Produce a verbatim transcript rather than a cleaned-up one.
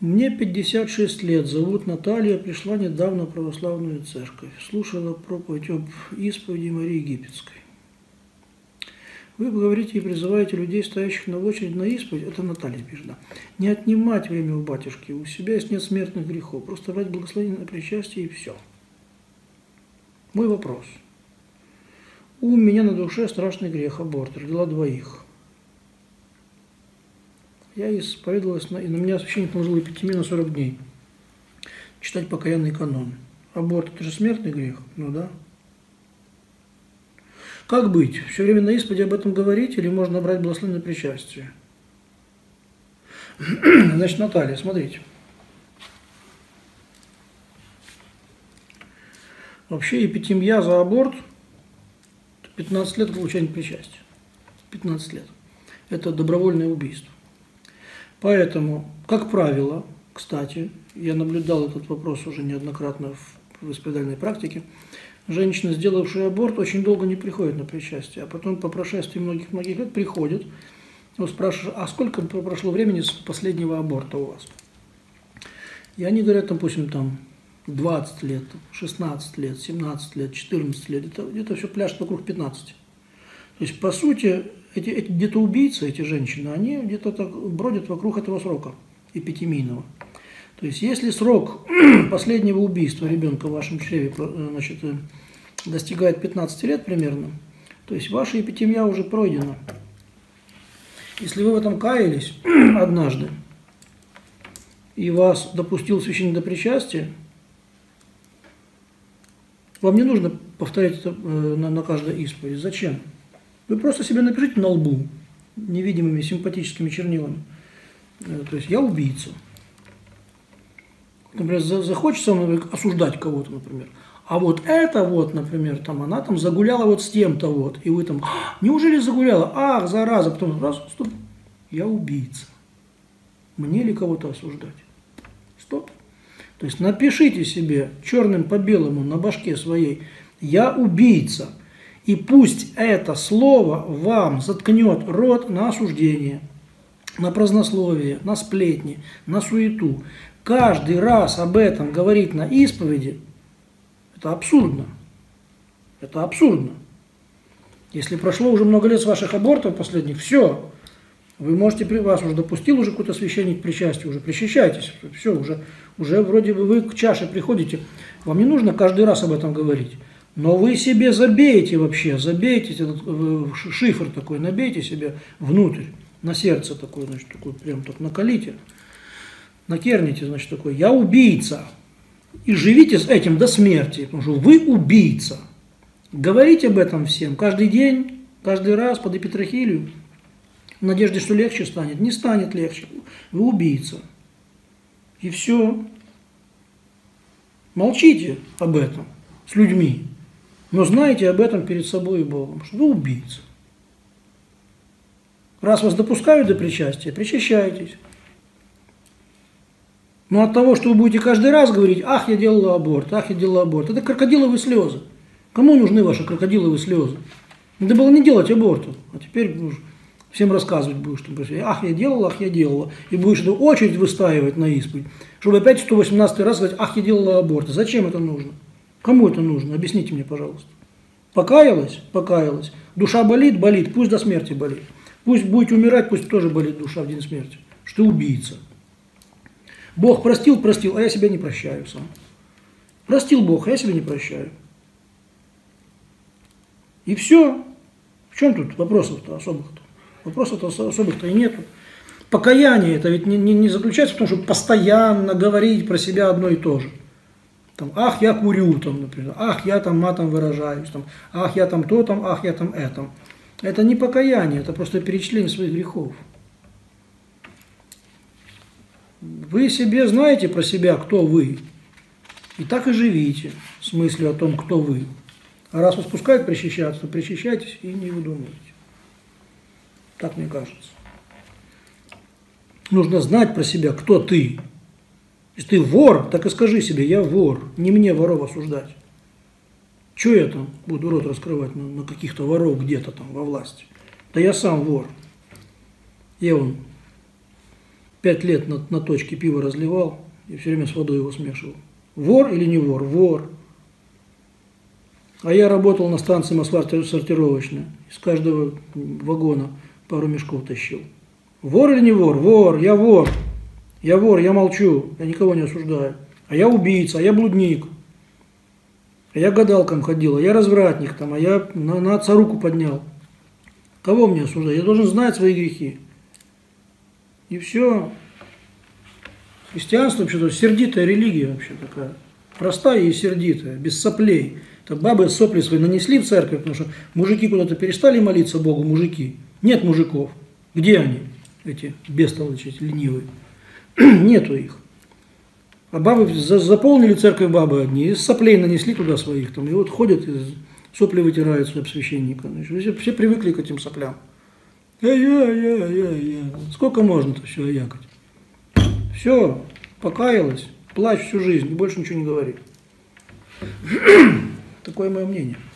Мне пятьдесят шесть лет, зовут Наталья, пришла недавно в православную церковь, слушала проповедь об исповеди Марии Египетской. Вы говорите и призываете людей, стоящих на очередь на исповедь, это Наталья пишет, да, не отнимать время у батюшки, у себя есть нет смертных грехов, просто брать благословение на причастие и все. Мой вопрос. У меня на душе страшный грех, аборт, родила двоих. Я исповедовалась, на, и на меня священник наложил эпитемию на сорок дней. Читать покаянный канон. Аборт – это же смертный грех, ну да. Как быть? Все время на исповеди об этом говорить или можно брать благословение на причастие? Значит, Наталья, смотрите. Вообще эпитемия за аборт – пятнадцать лет получения причастия. пятнадцать лет. Это добровольное убийство. Поэтому, как правило, кстати, я наблюдал этот вопрос уже неоднократно в исповедальной практике, женщины, сделавшие аборт, очень долго не приходят на причастие, а потом по прошествии многих-многих лет приходят, вот спрашивают, а сколько прошло времени с последнего аборта у вас? И они говорят, допустим, там двадцать лет, шестнадцать лет, семнадцать лет, четырнадцать лет, это где-то все пляшет вокруг пятнадцати. То есть, по сути, эти, эти где-то убийцы, эти женщины, они где-то так бродят вокруг этого срока эпитемийного. То есть, если срок последнего убийства ребенка в вашем чреве, значит, достигает пятнадцати лет примерно, то есть, ваша эпитемия уже пройдена. Если вы в этом каялись однажды, и вас допустил священник до причастия, вам не нужно повторять это на, на каждой исповеди. Зачем? Вы просто себе напишите на лбу невидимыми симпатическими чернилами. То есть я убийца. Например, захочется осуждать кого-то, например. А вот это вот, например, там, она там загуляла вот с тем-то вот. И вы там, неужели загуляла? Ах, зараза. Потом раз, стоп. Я убийца. Мне ли кого-то осуждать? Стоп. То есть напишите себе черным по белому на башке своей «Я убийца». И пусть это слово вам заткнет рот на осуждение, на празднословие, на сплетни, на суету. Каждый раз об этом говорить на исповеди – это абсурдно. Это абсурдно. Если прошло уже много лет с ваших абортов последних, все. Вы можете, вас уже допустил уже какой-то священник к причастию, уже причащайтесь. Все, уже, уже вроде бы вы к чаше приходите. Вам не нужно каждый раз об этом говорить. Но вы себе забейте вообще, забейте этот шифр такой, набейте себе внутрь, на сердце такой, значит, такой, прям так накалите, накерните, значит, такой, я убийца. И живите с этим до смерти, потому что вы убийца. Говорите об этом всем, каждый день, каждый раз под эпитрахилию, в надежде, что легче станет. Не станет легче, вы убийца. И все. Молчите об этом с людьми. Но знайте об этом перед собой и Богом, что вы убийца. Раз вас допускают до причастия, причащайтесь. Но от того, что вы будете каждый раз говорить, ах, я делала аборт, ах, я делала аборт, это крокодиловые слезы. Кому нужны ваши крокодиловые слезы? Надо было не делать аборту, а теперь всем рассказывать будешь, что ах, я делала, ах, я делала. И будешь эту очередь выстаивать на исповедь, чтобы опять сто восемнадцатый раз сказать, ах, я делала аборт. Зачем это нужно? Кому это нужно? Объясните мне, пожалуйста. Покаялась? Покаялась. Душа болит? Болит. Пусть до смерти болит. Пусть будете умирать, пусть тоже болит душа в день смерти. Что ты убийца. Бог простил? Простил, а я себя не прощаю сам. Простил Бог, а я себя не прощаю. И все. В чем тут вопросов-то особых-то? Вопросов-то особых-то и нету. Покаяние это ведь не, не, не заключается в том, чтобы постоянно говорить про себя одно и то же. Там, ах, я курю, там, например, ах, я там матом выражаюсь, там, ах, я там то, там, ах, я там это. Это не покаяние, это просто перечисление своих грехов. Вы себе знаете про себя, кто вы, и так и живите с мыслью о том, кто вы. А раз вас пускают причащаться, то причащайтесь и не выдумывайте. Так мне кажется. Нужно знать про себя, кто ты. Если ты вор, так и скажи себе, я вор, не мне воров осуждать. Чего я там буду рот раскрывать на, на каких-то воров где-то там во власти? Да я сам вор. Я он пять лет на, на точке пиво разливал и все время с водой его смешивал. Вор или не вор? Вор. А я работал на станции сортировочной. Из каждого вагона пару мешков тащил. Вор или не вор? Вор. Я вор. Я вор, я молчу. Я никого не осуждаю. А я убийца, а я блудник. А я гадалкам ходил, а я развратник, там, а я на, на отца руку поднял. Кого мне осуждать? Я должен знать свои грехи. И все. Христианство вообще-то сердитая религия вообще такая. Простая и сердитая, без соплей. Так бабы сопли свои нанесли в церковь, потому что мужики куда-то перестали молиться Богу, мужики. Нет мужиков. Где они, эти бестолочи, эти ленивые? Нету их. А бабы заполнили церковь бабы одни, из соплей нанесли туда своих, там, и вот ходят, и сопли вытирают об священника. Все, все привыкли к этим соплям. Я-я-я-я-я. Сколько можно-то все якать? Все, покаялась, плачь всю жизнь, и больше ничего не говори. Такое мое мнение.